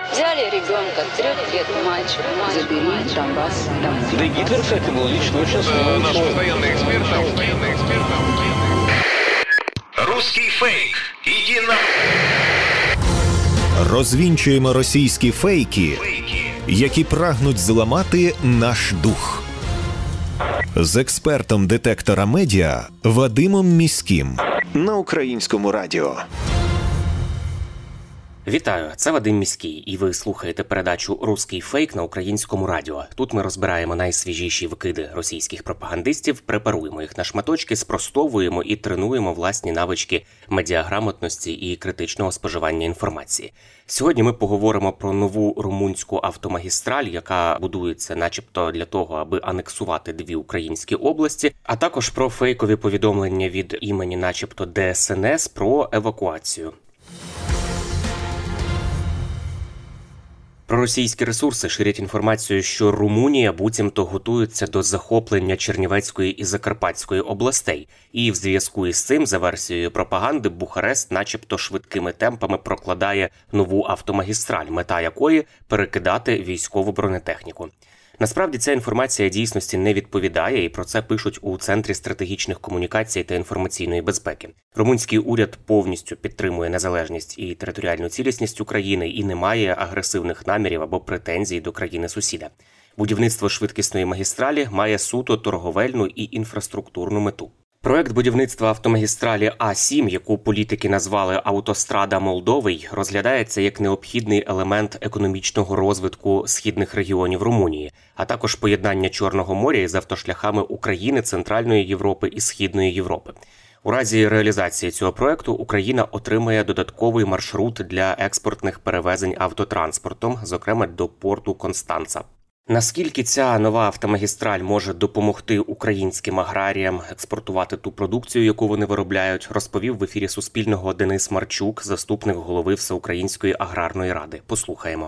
Взяли ребенка, 3 лет мальчик, забери Донбасс домой. Да и Гитлер, кстати, был лично очень сложный. Наш постоянный эксперт. Русский фейк. Иди на... Розвінчуємо російські фейки, які прагнуть зламати наш дух. З експертом детектора медіа Вадимом Міським на Українському радіо. Вітаю, це Вадим Міський, і ви слухаєте передачу «Руський фейк» на Українському радіо. Тут ми розбираємо найсвіжіші викиди російських пропагандистів, препаруємо їх на шматочки, спростовуємо і тренуємо власні навички медіаграмотності і критичного споживання інформації. Сьогодні ми поговоримо про нову румунську автомагістраль, яка будується начебто для того, аби анексувати 2 українські області, а також про фейкові повідомлення від імені начебто ДСНС про евакуацію. Проросійські ресурси ширять інформацію, що Румунія буцімто готується до захоплення Чернівецької і Закарпатської областей. І в зв'язку із цим, за версією пропаганди, Бухарест начебто швидкими темпами прокладає нову автомагістраль, мета якої – перекидати військову бронетехніку. Насправді, ця інформація дійсності не відповідає, і про це пишуть у Центрі стратегічних комунікацій та інформаційної безпеки. Румунський уряд повністю підтримує незалежність і територіальну цілісність України і не має агресивних намірів або претензій до країни-сусіда. Будівництво швидкісної магістралі має суто торговельну і інфраструктурну мету. Проект будівництва автомагістралі А7, яку політики назвали «Автострада Молдови», розглядається як необхідний елемент економічного розвитку східних регіонів Румунії, а також поєднання Чорного моря із автошляхами України, Центральної Європи і Східної Європи. У разі реалізації цього проекту Україна отримає додатковий маршрут для експортних перевезень автотранспортом, зокрема до порту Констанца. Наскільки ця нова автомагістраль може допомогти українським аграріям експортувати ту продукцію, яку вони виробляють, розповів в ефірі Суспільного Денис Марчук, заступник голови Всеукраїнської аграрної ради. Послухаємо.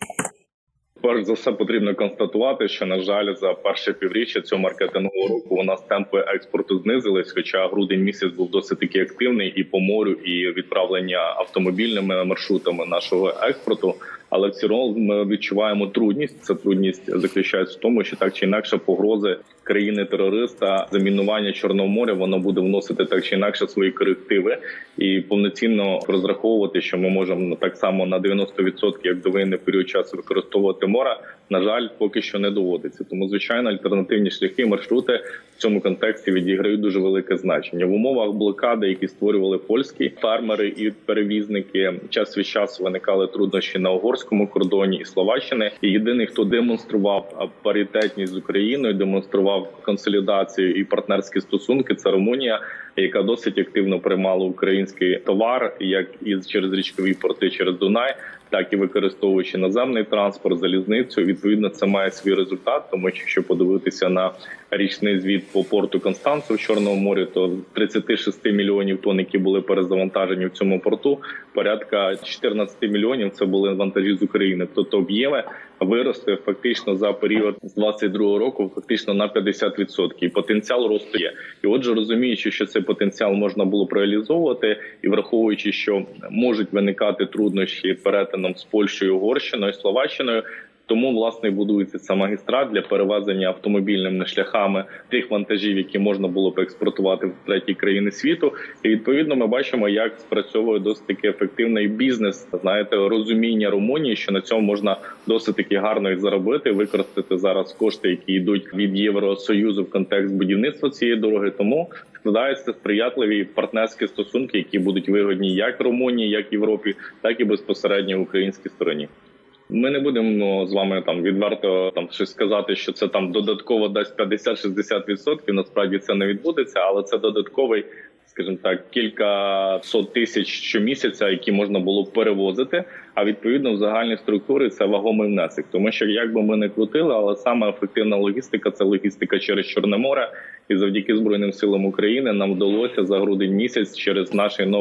Перш за все потрібно констатувати, що, на жаль, за перше півріччя цього маркетингового року у нас темпи експорту знизились, хоча грудень місяць був досить таки активний і по морю, і відправлення автомобільними маршрутами нашого експорту. Але в цілому ми відчуваємо трудність. Ця трудність заключається в тому, що так чи інакше погрози країни-терориста, замінування Чорного моря, воно буде вносити так чи інакше свої корективи. І повноцінно розраховувати, що ми можемо так само на 90%, як довоєнний період часу, використовувати море, на жаль, поки що не доводиться. Тому, звичайно, альтернативні шляхи, маршрути в цьому контексті відіграють дуже велике значення. В умовах блокади, які створювали польські фермери і перевізники, час від часу виникали труднощі на угорському кордоні і Словаччини. І єдиний, хто демонстрував паритетність з Україною, демонстрував консолідацію і партнерські стосунки, це Румунія, яка досить активно приймала український товар, як і через річкові порти, через Дунай, так і використовуючи наземний транспорт, залізницю. Відповідно, це має свій результат, тому що якщо подивитися на річний звіт по порту Констанца в Чорному морі, то з 36 мільйонів тонн, які були перезавантажені в цьому порту, порядка 14 мільйонів це були вантажі з України. Тобто об'єми виросли фактично за період з 22 року фактично на 50%. І потенціал росту є. І отже, розуміючи, що цей потенціал можна було б реалізовувати, і враховуючи, що можуть виникати труднощі перетином з Польщею, Угорщиною, Словаччиною, тому, власне, будується ця магістраль для перевезення автомобільними шляхами тих вантажів, які можна було б експортувати в треті країни світу. І, відповідно, ми бачимо, як спрацьовує досить таки ефективний бізнес, розуміння Румунії, що на цьому можна досить таки гарно і заробити, використати зараз кошти, які йдуть від Євросоюзу в контекст будівництва цієї дороги. Тому складаються сприятливі партнерські стосунки, які будуть вигодні як Румунії, як Європі, так і безпосередньо в українській стороні. Ми не будемо з вами відверто щось сказати, що це додатково дасть 50-60%. Насправді це не відбудеться, але це додатковий, скажімо так, кілька сот тисяч щомісяця, які можна було б перевозити. А відповідно в загальній структурі це вагомий внесок. Тому що як би ми не крутили, але саме ефективна логістика – це логістика через Чорне море. І завдяки Збройним силам України нам вдалося за грудень місяць через наш новий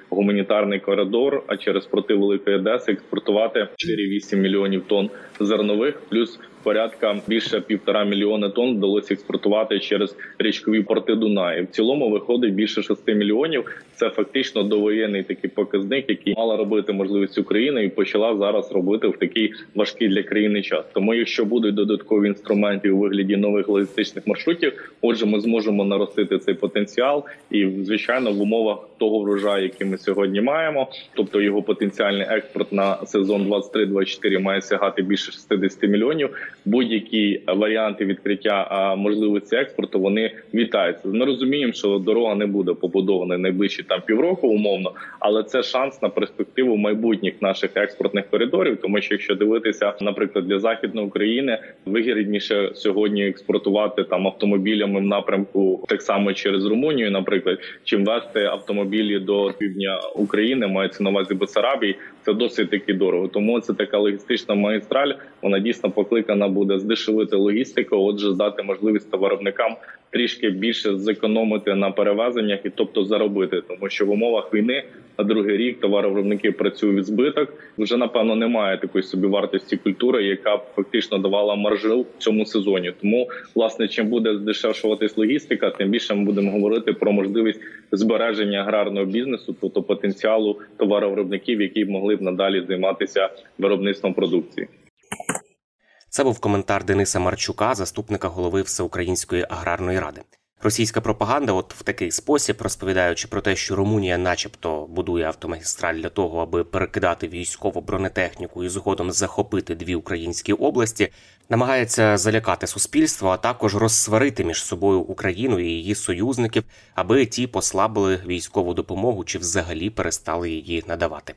гуманітарний коридор, а через порти Великої Одеси експортувати 4-8 мільйонів тонн зернових, плюс порядка більше 1,5 мільйона тонн вдалося експортувати через річкові порти Дунаю. В цілому виходить більше 6 мільйонів. Це фактично довоєнний такий показник, який мала робити можливість Україна і почала зараз робити в такий важкий для країни час. Тому якщо будуть додаткові інструменти у вигляді нових логістичних маршрутів, отже, ми зможемо наростити цей потенціал і, звичайно, в умовах того врожаю, який ми сьогодні маємо, тобто його потенціальний експорт на сезон 23-24 має сягати більше 60 мільйонів. Будь-які варіанти відкриття можливості експорту, вони вітаються. Ми розуміємо, що дорога не буде побудована найближчі півроку умовно, але це шанс на перспективу майбутніх наших експортних коридорів, тому що якщо дивитися, наприклад, для Західної України вигідніше сьогодні експортувати автомобілями в напрямку так само через Румунію, наприклад, чим вести автомобілі до півдня України, мається на увазі Бессарабії, це досить таки дорого. Тому це така логістична магістраль, вона дійсно покликана буде здешевити логістику, отже, дати можливість товаровиробникам трішки більше зекономити на перевезеннях і тобто заробити. Тому що в умовах війни на другий рік товаровиробники працюють від збиток. Вже, напевно, немає такої собівартості культури, яка б фактично давала маржу в цьому сезоні. Тому, власне, чим буде здешевшуватись логістика, тим більше ми будемо говорити про можливість збереження аграрного бізнесу, тобто потенціалу товаровиробників, які б могли б надалі займатися виробництвом продукції. Це був коментар Дениса Марчука, заступника голови Всеукраїнської аграрної ради. Російська пропаганда в такий спосіб, розповідаючи про те, що Румунія начебто будує автомагістраль для того, аби перекидати військову бронетехніку і згодом захопити 2 українські області, намагається залякати суспільство, а також розсварити між собою Україну і її союзників, аби ті послабили військову допомогу чи взагалі перестали її надавати.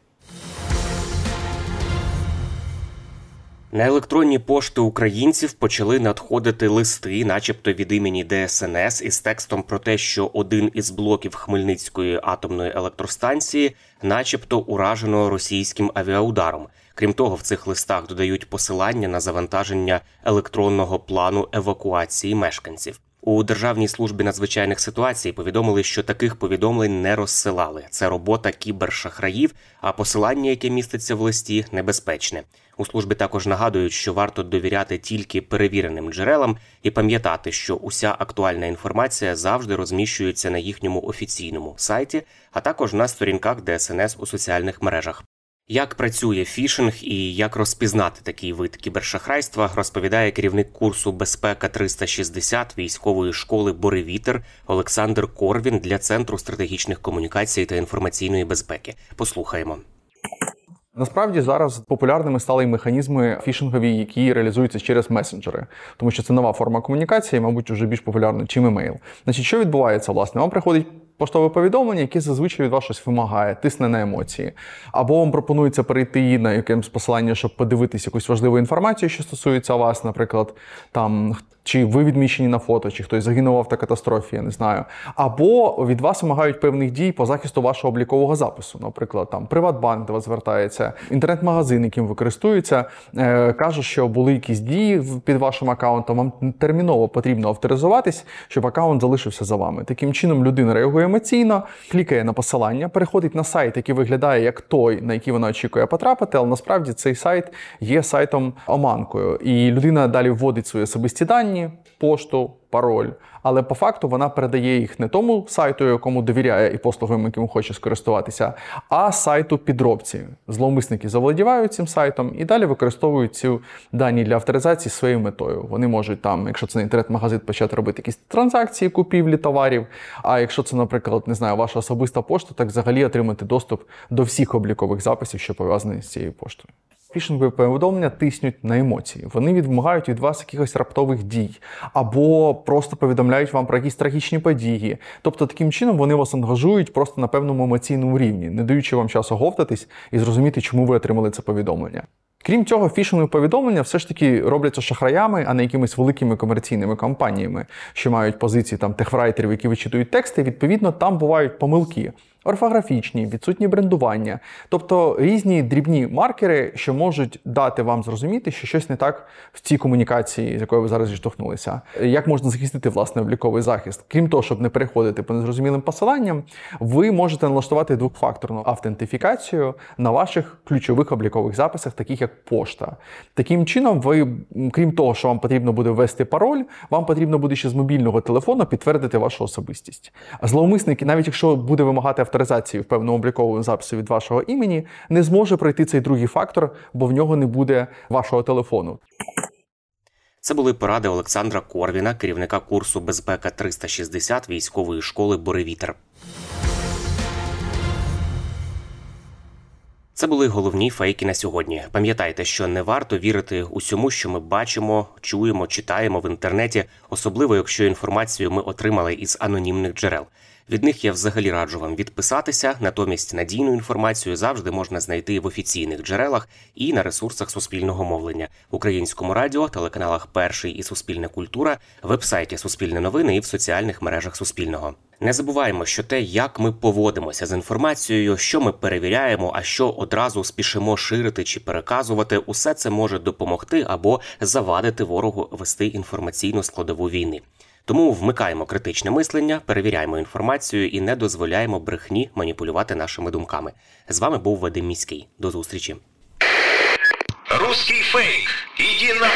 На електронні пошти українців почали надходити листи, начебто від імені ДСНС, із текстом про те, що один із блоків Хмельницької атомної електростанції начебто уражено російським авіаударом. Крім того, в цих листах додають посилання на завантаження електронного плану евакуації мешканців. У Державній службі надзвичайних ситуацій повідомили, що таких повідомлень не розсилали. Це робота кібершахраїв, а посилання, яке міститься в листі, небезпечне. У службі також нагадують, що варто довіряти тільки перевіреним джерелам і пам'ятати, що уся актуальна інформація завжди розміщується на їхньому офіційному сайті, а також на сторінках ДСНС у соціальних мережах. Як працює фішинг і як розпізнати такий вид кібершахрайства, розповідає керівник курсу «Безпека 360» військової школи «Боревітер» Олександр Корвін для Центру стратегічних комунікацій та інформаційної безпеки. Послухаємо. Насправді зараз популярними стали й механізми фішингові, які реалізуються через месенджери. Тому що це нова форма комунікації, мабуть, вже більш популярна, чим емейл. Значить, що відбувається, власне? Вам приходить поштове повідомлення, яке зазвичай від вас щось вимагає, тисне на емоції. Або вам пропонується перейти на якесь посилання, щоб подивитись якусь важливу інформацію, що стосується вас, наприклад, чи ви відмічені на фото, чи хтось загинув в автокатастрофі, я не знаю. Або від вас вимагають певних дій по захисту вашого облікового запису. Наприклад, Приватбанк до вас звертається, інтернет-магазин, яким ви користуєтеся, каже, що були якісь дії під вашим аккаунтом, вам терміново потрібно авторизуватись, щоб аккаунт залишився за вами. Таким чином людина реагує емоційно, клікає на посилання, переходить на сайт, який виглядає як той, на який вона очікує потрапити, але насправді цей сайт є сайтом-оманкою. І людина далі вводить свої особисті дані, пошту, пароль, але по факту вона передає їх не тому сайту, якому довіряє і послугам, яким хоче скористуватися, а сайту підробці. Зловмисники заволодівають цим сайтом і далі використовують ці дані для авторизації своєю метою. Вони можуть якщо це не інтернет-магазин, почати робити якісь транзакції купівлі товарів, а якщо це, наприклад, ваша особиста пошта, так взагалі отримати доступ до всіх облікових записів, що пов'язані з цією поштою. Фішингові повідомлення тиснуть на емоції. Вони вимагають від вас якихось раптових дій. Або просто повідомляють вам про якісь трагічні події. Тобто, таким чином вони вас ангажують просто на певному емоційному рівні, не даючи вам часу оговтатись і зрозуміти, чому ви отримали це повідомлення. Крім цього, фішингові повідомлення все ж таки робляться шахраями, а не якимись великими комерційними компаніями, що мають позиції техфрайтерів, які вичитують тексти. Відповідно, там бувають помилки. орфографічні, відсутні брендування, тобто різні дрібні маркери, що можуть дати вам зрозуміти, що щось не так в цій комунікації, з якою ви зараз зіштовхнулися. Як можна захистити, власне, обліковий захист? Крім того, щоб не переходити по незрозумілим посиланням, ви можете налаштувати двохфакторну автентифікацію на ваших ключових облікових записах, таких як пошта. Таким чином, ви, крім того, що вам потрібно буде ввести пароль, вам потрібно буде ще з мобільного телефону підтвердити вашу особистість. А зловмисник, навіть якщо буде вимагати авторизації в певному обліковому записі від вашого імені, не зможе пройти цей другий фактор, бо в нього не буде вашого телефону. Це були поради Олександра Корвіна, керівника курсу «Безпека 360» військової школи «Буревітер». Це були головні фейки на сьогодні. Пам'ятайте, що не варто вірити усьому, що ми бачимо, чуємо, читаємо в інтернеті, особливо якщо інформацію ми отримали із анонімних джерел. Від них я взагалі раджу вам відписатися, натомість надійну інформацію завжди можна знайти в офіційних джерелах і на ресурсах Суспільного мовлення, Українському радіо, телеканалах «Перший» і «Суспільна культура», вебсайті «Суспільне новини» і в соціальних мережах Суспільного. Не забуваємо, що те, як ми поводимося з інформацією, що ми перевіряємо, а що одразу спішимо ширити чи переказувати, усе це може допомогти або завадити ворогу вести інформаційну складову війни. Тому вмикаємо критичне мислення, перевіряємо інформацію і не дозволяємо брехні маніпулювати нашими думками. З вами був Вадим Міський. До зустрічі. Русский фейк. Иди на...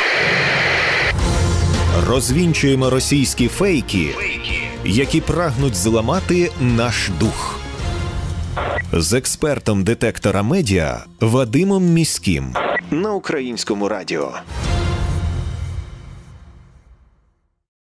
Розвінчуємо російські фейки, які прагнуть зламати наш дух. З експертом детектора медіа Вадимом Міським на Українському радіо.